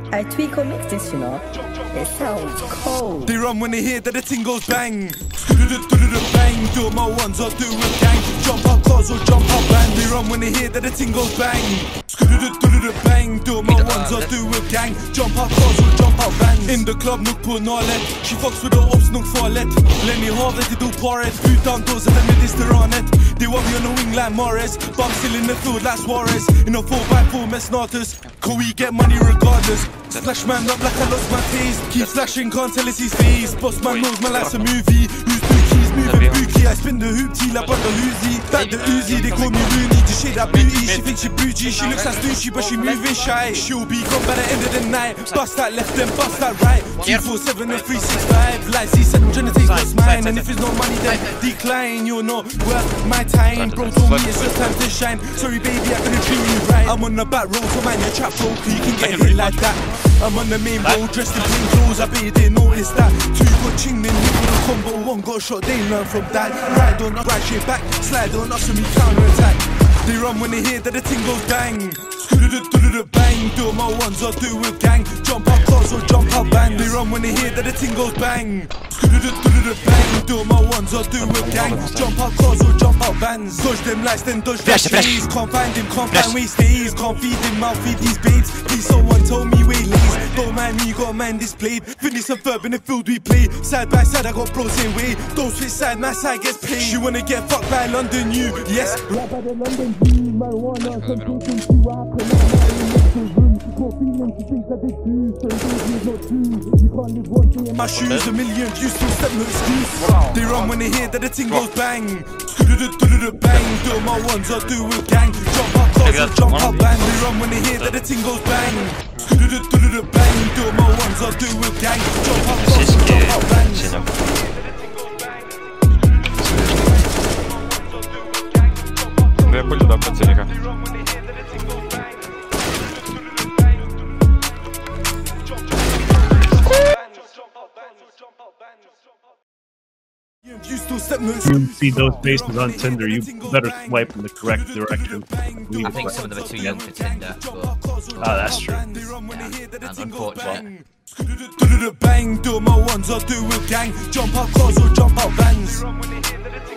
I tweak or mix this, you know. It sounds cold. They run when they hear that the ting goes bang. Bang, do my ones or do a gang. Jump up cars or jump up bang. They run when they hear that the ting goes bang. Bang, do my ones or do a gang. Jump up cars or jump up bang. In the club, nook på nalet. She fucks with the ops, nook farlet. Let me have it, do paret. Utan doser, let me disteranet. They want me on the wing like Morris. But I'm still in the field like Suarez. In a 4x4 mess starters. Can we get money regardless? Splash man up like I lost my taste. Keep slashing, can't tell it's his face. Boss man knows my life's a movie. Who's Dookie's moving bookie? I spin the hoop T like on the Uzi. Back the Uzi, they call me Rooney. The shit that booty, she thinks she bougie. She looks like Stoochie, but she moving shy. She'll be gone by the end of the night. Bust that left, then bust that right. 247 and 365. Like C said, I'm trying to take what's mine. And if it's no money, then decline. You're not worth my time. Bro told me it's just time to shine. Sorry baby, I couldn't treat you right. I'm on the back road, so mind your trap bro. You can get hit like that. I'm on the main road, dressed in plain clothes. I bet you didn't notice that. Two got ching, then hit with a combo. One got shot, they learn from that. Ride on us, ride straight back. Slide on us and we counter attack. They run when they hear that the ting goes bang. Bang, do my ones or do a gang. Jump up cars or jump up bang. They run when they hear that the ting goes bang. Bang, do my ones or do a gang. Jump up cars or jump up bands. Dodge them lights, then dodge their trees. Can't find him, can't find where he stays. Can't feed him, I'll feed these babes. Please someone told me where he lays. Don't mind me, got a man displayed. Finish a verb in the field we play. Side by side, I got bros in way. Don't switch side, my side gets paid. She wanna get fucked by London, you, yes. Right by the London View, marijuana, some talking to what happened. My shoes, a million views, still step no excuse. They run when they hear that the ting goes bang. Bang, do my ones or do a gang. Jump up cars or jump up bang. They run when they hear that the ting goes bang. Bang, do my ones or do a gang. Jump up cars or jump up bang. Я пойду до подсельника. You see those faces on Tinder, you better swipe in the correct direction. I think some of them are too young for Tinder, but... that's true. Yeah, and unfortunate. Bang, do my ones or do a gang. Jump up cars or jump up bands.